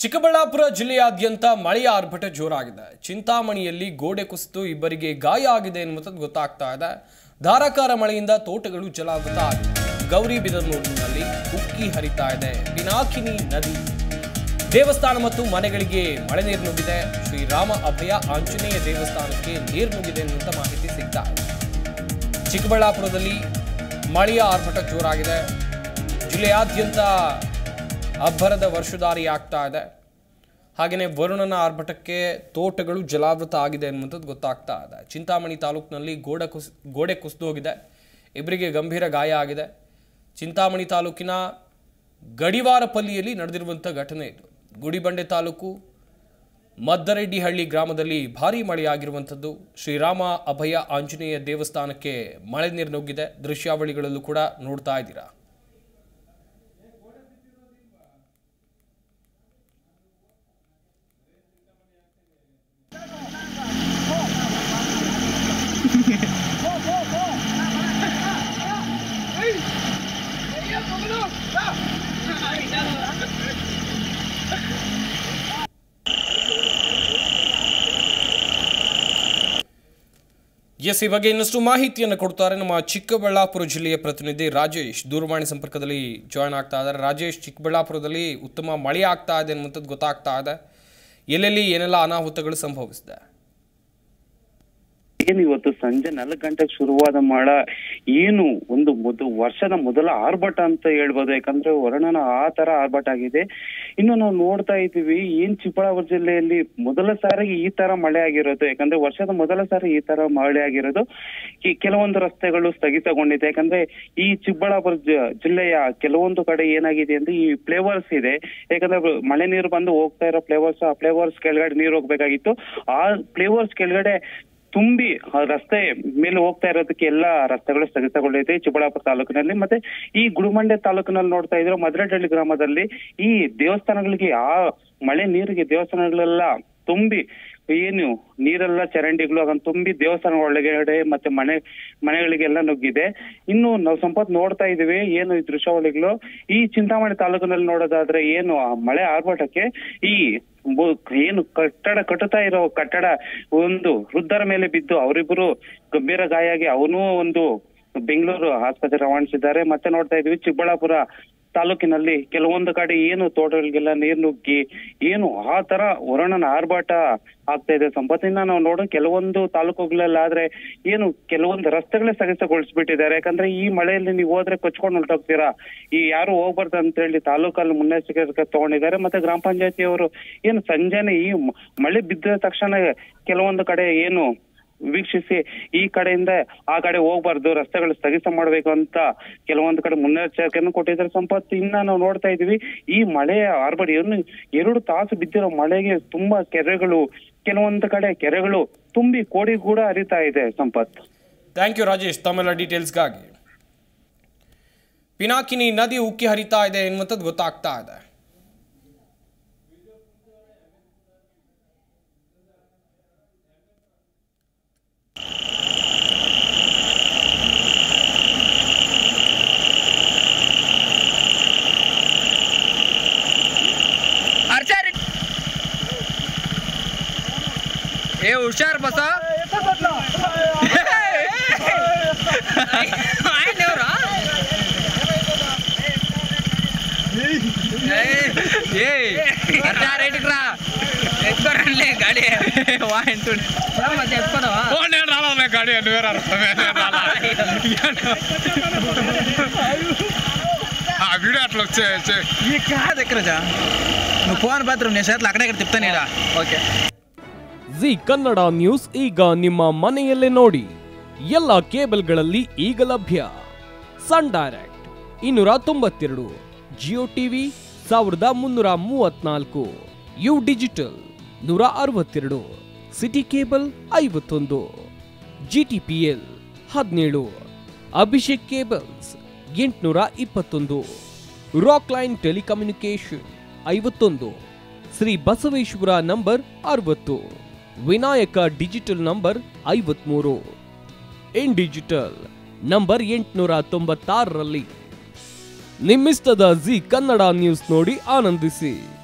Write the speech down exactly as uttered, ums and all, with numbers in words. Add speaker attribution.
Speaker 1: ಚಿಕ್ಕಬಳ್ಳಾಪುರ ಜಿಲ್ಲೆಯಾದ್ಯಂತ ಮಳೆಯ ಆರ್ಭಟ ಜೋರಾಗಿದೆ. ಚಿಂತಾಮಣಿಯಲ್ಲಿ ಗೋಡೆ ಕುಸಿದು ಇಬ್ಬರಿಗೆ ಗಾಯ ಆಗಿದೆ ಎನ್ನುವಂಥದ್ದು ಗೊತ್ತಾಗ್ತಾ ಇದೆ. ಧಾರಾಕಾರ ಮಳೆಯಿಂದ ತೋಟಗಳು ಜಲಾವೃತ ಆಗಿದೆ. ಗೌರಿಬಿದನೂರಿನಲ್ಲಿ ಉಕ್ಕಿ ಹರಿತಾ ಇದೆ ಪಿನಾಕಿನಿ ನದಿ. ದೇವಸ್ಥಾನ ಮತ್ತು ಮನೆಗಳಿಗೆ ಮಳೆ ನೀರು ನುಗ್ಗಿದೆ. ಶ್ರೀರಾಮ ಅಭಯ ಆಂಜನೇಯ ದೇವಸ್ಥಾನಕ್ಕೆ ನೀರು ನುಗ್ಗಿದೆ ಎನ್ನುವಂಥ ಮಾಹಿತಿ ಸಿಗ್ತಾ ಇದೆ. ಚಿಕ್ಕಬಳ್ಳಾಪುರದಲ್ಲಿ ಮಳೆಯ ಆರ್ಭಟ ಜೋರಾಗಿದೆ. ಜಿಲ್ಲೆಯಾದ್ಯಂತ ಅಬ್ಬರದ ವರ್ಷಧಾರಿ ಆಗ್ತಾ ಇದೆ. ಹಾಗೆಯೇ ವರುಣನ ಆರ್ಭಟಕ್ಕೆ ತೋಟಗಳು ಜಲಾವೃತ ಆಗಿದೆ ಎನ್ನುವಂಥದ್ದು ಗೊತ್ತಾಗ್ತಾ ಇದೆ. ಚಿಂತಾಮಣಿ ತಾಲೂಕಿನಲ್ಲಿ ಗೋಡೆ ಕುಸ್ ಗೋಡೆ ಕುಸಿದು ಹೋಗಿದೆ. ಇಬ್ಬರಿಗೆ ಗಂಭೀರ ಗಾಯ ಆಗಿದೆ. ಚಿಂತಾಮಣಿ ತಾಲೂಕಿನ ಗಡಿವಾರಪಲ್ಲಿಯಲ್ಲಿ ನಡೆದಿರುವಂಥ ಘಟನೆ ಇದು. ಗುಡಿಬಂಡೆ ತಾಲೂಕು ಮದ್ದರೆಡ್ಡಿಹಳ್ಳಿ ಗ್ರಾಮದಲ್ಲಿ ಭಾರೀ ಮಳೆಯಾಗಿರುವಂಥದ್ದು. ಶ್ರೀರಾಮ ಅಭಯ ಆಂಜನೇಯ ದೇವಸ್ಥಾನಕ್ಕೆ ಮಳೆ ನೀರು ನುಗ್ಗಿದೆ. ದೃಶ್ಯಾವಳಿಗಳಲ್ಲೂ ಕೂಡ ನೋಡ್ತಾ ಇದ್ದೀರಾ. ಎಸ್ ಈ ಬಗ್ಗೆ ಇನ್ನಷ್ಟು ಮಾಹಿತಿಯನ್ನು ಕೊಡ್ತಾರೆ ನಮ್ಮ ಚಿಕ್ಕಬಳ್ಳಾಪುರ ಜಿಲ್ಲೆಯ ಪ್ರತಿನಿಧಿ ರಾಜೇಶ್. ದೂರವಾಣಿ ಸಂಪರ್ಕದಲ್ಲಿ ಜಾಯ್ನ್ ಆಗ್ತಾ ಇದ್ದಾರೆ. ರಾಜೇಶ್, ಚಿಕ್ಕಬಳ್ಳಾಪುರದಲ್ಲಿ ಉತ್ತಮ ಮಳೆ ಆಗ್ತಾ ಇದೆ ಅನ್ನುವಂಥದ್ದು ಗೊತ್ತಾಗ್ತಾ ಇದೆ. ಎಲ್ಲೆಲ್ಲಿ ಏನೆಲ್ಲ ಅನಾಹುತಗಳು ಸಂಭವಿಸಿದೆ?
Speaker 2: ಏನು ಇವತ್ತು ಸಂಜೆ ನಾಲ್ಕು ಗಂಟೆಗೆ ಶುರುವಾದ ಮಳ ಏನು ಒಂದು ಮೊದ ವರ್ಷದ ಮೊದಲ ಆರ್ಭಟ ಅಂತ ಹೇಳ್ಬೋದು. ಯಾಕಂದ್ರೆ ವರುಣನ ಆ ತರ ಆರ್ಭಟ ಆಗಿದೆ. ಇನ್ನು ನಾವು ನೋಡ್ತಾ ಇದ್ದೀವಿ ಏನ್ ಚಿಕ್ಕಬಳ್ಳಾಪುರ ಜಿಲ್ಲೆಯಲ್ಲಿ ಮೊದಲ ಸಾರಿಗೆ ಈ ತರ ಮಳೆ ಆಗಿರೋದು. ಯಾಕಂದ್ರೆ ವರ್ಷದ ಮೊದಲ ಸಾರಿ ಈ ತರ ಮಳೆ ಆಗಿರೋದು. ಈ ಕೆಲವೊಂದು ರಸ್ತೆಗಳು ಸ್ಥಗಿತಗೊಂಡಿದೆ. ಯಾಕಂದ್ರೆ ಈ ಚಿಕ್ಕಬಳ್ಳಾಪುರ ಜಿಲ್ಲೆಯ ಕೆಲವೊಂದು ಕಡೆ ಏನಾಗಿದೆ ಅಂದ್ರೆ ಈ ಫ್ಲೇವರ್ಸ್ ಇದೆ. ಯಾಕಂದ್ರೆ ಮಳೆ ನೀರು ಬಂದು ಹೋಗ್ತಾ ಇರೋ ಫ್ಲೇವರ್ಸ್ ಆ ಫ್ಲೇವರ್ಸ್ ಕೆಳಗಡೆ ನೀರು ಹೋಗ್ಬೇಕಾಗಿತ್ತು. ಆ ಫ್ಲೇವರ್ಸ್ ಕೆಳಗಡೆ ತುಂಬಿ ರಸ್ತೆ ಮೇಲೆ ಹೋಗ್ತಾ ಇರೋದಕ್ಕೆ ಎಲ್ಲಾ ರಸ್ತೆಗಳು ಸ್ಥಗಿತಗೊಂಡಿದೆ ಚಿಕ್ಕಬಳ್ಳಾಪುರ ತಾಲೂಕಿನಲ್ಲಿ. ಮತ್ತೆ ಈ ಗುಡಿಬಂಡೆ ತಾಲೂಕಿನಲ್ಲಿ ನೋಡ್ತಾ ಇದ್ರು ಮದ್ದರೆಡ್ಡಿಹಳ್ಳಿ ಗ್ರಾಮದಲ್ಲಿ ಈ ದೇವಸ್ಥಾನಗಳಿಗೆ ಆ ಮಳೆ ನೀರಿಗೆ ದೇವಸ್ಥಾನಗಳೆಲ್ಲ ತುಂಬಿ ಏನು ನೀರೆಲ್ಲ ಚರಂಡಿಗಳು ಅದನ್ನ ತುಂಬಿ ದೇವಸ್ಥಾನ ಒಳಗಡೆ ಮತ್ತೆ ಮನೆ ಮನೆಗಳಿಗೆಲ್ಲ ನುಗ್ಗಿದೆ. ಇನ್ನು ನಾವು ಸಂಪತ್ ನೋಡ್ತಾ ಇದೀವಿ ಏನು ಈ ದೃಶ್ಯಾವಳಿಗಳು ಈ ಚಿಂತಾಮಣಿ ತಾಲೂಕಿನಲ್ಲಿ ನೋಡೋದಾದ್ರೆ ಏನು ಆ ಮಳೆ ಆರ್ಭಟಕ್ಕೆ ಈ ಏನು ಕಟ್ಟಡ ಕಟ್ಟುತ್ತಾ ಇರೋ ಕಟ್ಟಡ ಒಂದು ವೃದ್ಧರ ಮೇಲೆ ಬಿದ್ದು ಅವರಿಬ್ಬರು ಗಂಭೀರ ಗಾಯ ಆಗಿ ಅವನು ಒಂದು ಬೆಂಗಳೂರು ಆಸ್ಪತ್ರೆ ರವಾನಿಸಿದ್ದಾರೆ. ಮತ್ತೆ ನೋಡ್ತಾ ಇದೀವಿ ಚಿಕ್ಕಬಳ್ಳಾಪುರ ತಾಲೂಕಿನಲ್ಲಿ ಕೆಲವೊಂದು ಕಡೆ ಏನು ತೋಟಗಳಿಗೆಲ್ಲ ನೀರು ನುಗ್ಗಿ ಏನು ಆ ತರ ವರುಣನ ಆರ್ಭಟ ಆಗ್ತಾ ಇದೆ. ಸಂಪತ್ತಿನ ನಾವು ನೋಡೋ ಕೆಲವೊಂದು ತಾಲೂಕುಗಳಲ್ಲಾದ್ರೆ ಏನು ಕೆಲವೊಂದು ರಸ್ತೆಗಳೇ ಸ್ಥಗಿತಗೊಳಿಸ್ಬಿಟ್ಟಿದ್ದಾರೆ. ಯಾಕಂದ್ರೆ ಈ ಮಳೆಯಲ್ಲಿ ನೀವು ಹೋದ್ರೆ ಕೊಚ್ಕೊಂಡು ಹೊರಟೋಗ್ತೀರಾ, ಈ ಯಾರು ಹೋಗ್ಬಾರ್ದು ಅಂತ ಹೇಳಿ ತಾಲೂಕಲ್ಲಿ ಮುನ್ನೆಚ್ಚರಿಕೆ ತಗೊಂಡಿದ್ದಾರೆ. ಮತ್ತೆ ಗ್ರಾಮ ಪಂಚಾಯತಿಯವರು ಏನು ಸಂಜೆನೆ ಈ ಮಳೆ ಬಿದ್ದ ತಕ್ಷಣ ಕೆಲವೊಂದು ಕಡೆ ಏನು ವೀಕ್ಷಿಸಿ ಈ ಕಡೆಯಿಂದ ಆ ಕಡೆ ಹೋಗ್ಬಾರ್ದು, ರಸ್ತೆಗಳು ಸ್ಥಗಿತ ಮಾಡ್ಬೇಕು ಅಂತ ಕೆಲವೊಂದು ಕಡೆ ಮುನ್ನೆಚ್ಚರಿಕೆಯನ್ನು ಕೊಟ್ಟಿದ್ದಾರೆ. ಸಂಪತ್ತು ಇನ್ನ ನಾವು ನೋಡ್ತಾ ಇದೀವಿ ಈ ಮಳೆಯ ಆರ್ಭಟ ಏನು ಎರಡು ತಾಸು ಬಿದ್ದಿರೋ ಮಳೆಗೆ ತುಂಬಾ ಕೆರೆಗಳು ಕೆಲವೊಂದು ಕಡೆ ಕೆರೆಗಳು ತುಂಬಿ ಕೋಡಿ ಕೂಡ ಹರಿತಾ ಇದೆ. ಸಂಪತ್,
Speaker 1: ಥ್ಯಾಂಕ್ ಯು ರಾಜೇಶ್ ತಮ್ಮೆಲ್ಲ ಡೀಟೇಲ್ಸ್ಗಾಗಿ. ಪಿನಾಕಿನಿ ನದಿ ಉಕ್ಕಿ ಹರಿತಾ ಇದೆ ಎನ್ನುವಂಥದ್ದು ಗೊತ್ತಾಗ್ತಾ ಇದೆ.
Speaker 3: ए हुशार बसा ಗಾಡಿ ಗಾಡಿ వీడియో అట్లా వచ్చే కాదెక్కరజా నువ్వు ఫోన్ బాత్రూమ్ నేను చేతులు అక్కడే తిప్పుతాను ఇలా ఓకే.
Speaker 4: ಜಿ ಕನ್ನಡ ನ್ಯೂಸ್ ಈಗ ನಿಮ್ಮ ಮನೆಯಲ್ಲೇ ನೋಡಿ. ಎಲ್ಲ ಕೇಬಲ್ಗಳಲ್ಲಿ ಈಗ ಲಭ್ಯ. ಸನ್ ಡೈರೆಕ್ಟ್ ಇನ್ನೂರ ತೊಂಬತ್ತೆರಡು, ಜಿಯೋ ಟಿವಿ ಸಾವಿರದ ಮುನ್ನೂರ ಮೂವತ್ನಾಲ್ಕು, ಯು ಡಿಜಿಟಲ್ ನೂರ ಅರವತ್ತೆರಡು, ಸಿಟಿ ಕೇಬಲ್ ಐವತ್ತೊಂದು, ಜಿಟಿಪಿಎಲ್ ಹದಿನೇಳು, ಅಭಿಷೇಕ್ ಕೇಬಲ್ಸ್ ಎಂಟುನೂರ ಇಪ್ಪತ್ತೊಂದು, ರಾಕ್ ಲೈನ್ ಟೆಲಿಕಮ್ಯುನಿಕೇಶನ್ ಐವತ್ತೊಂದು, ಶ್ರೀ ಬಸವೇಶ್ವರ ನಂಬರ್ ಅರವತ್ತು, ವಿನಾಯಕ ಡಿಜಿಟಲ್ ನಂಬರ್ ಐವತ್ಮೂರು, ಇನ್ ಡಿಜಿಟಲ್ ನಂಬರ್ ಎಂಟುನೂರ ತೊಂಬತ್ತಾರರಲ್ಲಿ. ನಿಮ್ಮಿಸ್ತದ ಜಿ ಕನ್ನಡ ನ್ಯೂಸ್ ನೋಡಿ ಆನಂದಿಸಿ.